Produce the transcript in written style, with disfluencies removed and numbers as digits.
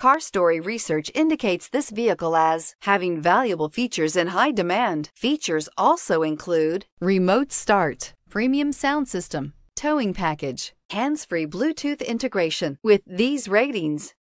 Car Story research indicates this vehicle as having valuable features in high demand. Features also include remote start, premium sound system, towing package, hands-free Bluetooth integration. With these ratings,